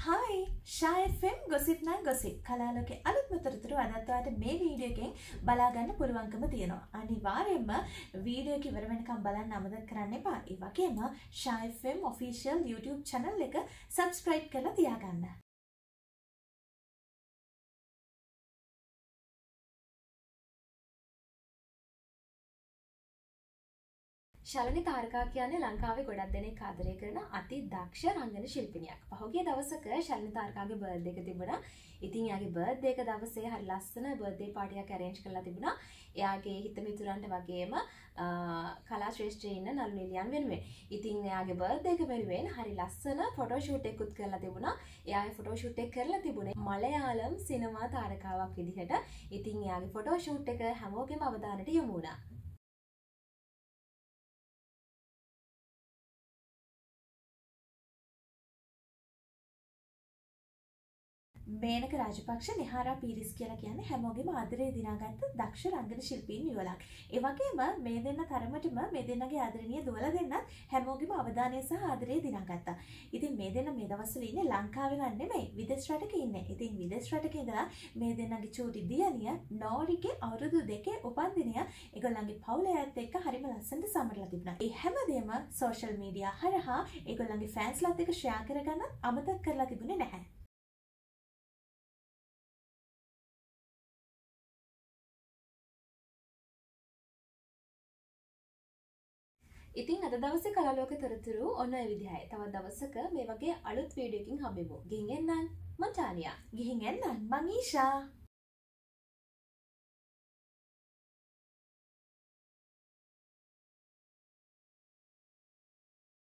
Hi, Shaa FM gossip na gossip. කලාලෝකේ අලුත්ම තොරතුරු අදත් ඔයාලට මේ වීඩියෝ එකෙන් බලා ගන්න පුළුවන්කම තියෙනවා. අනිවාර්යයෙන්ම වීඩියෝ එක ඉවර වෙනකම් බලන්න අමතක කරන්න එපා. ඒ වගේම Shaa FM official YouTube channel එක subscribe කරලා තියාගන්න. ශලනි තාරකා කියන්නේ ලංකාවේ ගොඩක් දෙනෙක් ආදරය කරන අති දක්ෂ රංගන ශිල්පිනියක්. පහුගිය දවසක ශලනි තාරකාගේ බර්ත්ඩේ එක තිබුණා. ඉතින් එයාගේ බර්ත්ඩේ එක දවසේ හරි ලස්සන බර්ත්ඩේ පාටි එකක් arrange කරලා තිබුණා. එයාගේ හිත මිතුරන්ට වගේම කලා ශ්‍රේෂ්ඨයේ ඉන්න නළු නිලියන් වෙනුවෙන්. ඉතින් එයාගේ බර්ත්ඩේ එක වෙනුවෙන් හරි ලස්සන ෆොටෝ ෂූට් එකකුත් කරලා තිබුණා. එයාගේ ෆොටෝ ෂූට් එක කරලා තිබුණේ මලයාලම් සිනමා තාරකාවක් විදිහට. ඉතින් එයාගේ ෆොටෝ ෂූට් එක හැමෝගෙම අවධානයට යොමු වුණා. මේනක රාජපක්ෂ නිහාරා පීරිස් කියලා කියන්නේ හැමෝගෙම ආදරේ දිනාගත්ත දක්ෂ රංගන ශිල්පීන් යුවලක්. ඒ වගේම මේ දෙන්න තරමටම මේ දෙන්නගේ ආදරණීය දුවලා දෙන්නත් හැමෝගෙම අවධානය සහ ආදරේ දිනාගත්තා. ඉතින් මේ දෙන්න මේ දවස්වල ඉන්නේ ලංකාවේ නන් නෙමෙයි විදේශ රටක ඉන්නේ. ඉතින් විදේශ රටක ඉඳලා මේ දෙන්නගේ චූටි දියණිය නෝරිගේ අවුරුදු 2 උපන්දිනය ඒගොල්ලන්ගේ පවුලයත් එක්ක හරිම ලස්සනට සමරලා තිබුණා. ඒ හැමදේම සෝෂල් මීඩියා හරහා ඒගොල්ලන්ගේ ෆෑන්ස්ලාත් එක්ක ෂෙයා කරගන්න අමතක කරලා තිබුණේ නැහැ. ඉතින් අද දවසේ කලාලෝක තොරතුරු ඔන්න ඔය විදිහයි. තවත් දවසක මේ වගේ අලුත් වීඩියෝ එකකින් හම්බෙමු. ගිහින් එන්නම්. මම ටානියා. ගිහින් එන්නම්. මම ඊෂා.